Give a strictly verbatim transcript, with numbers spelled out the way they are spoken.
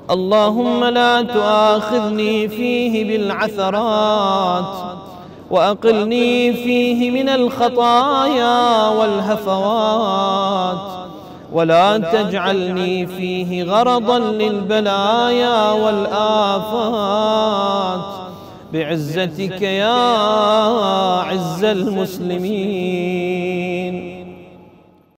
اللهم لا تؤاخذني فيه بالعثرات، وأقلني فيه من الخطايا والهفوات، ولا تجعلني فيه غرضا للبلايا والآفات، بعزتك يا عز المسلمين.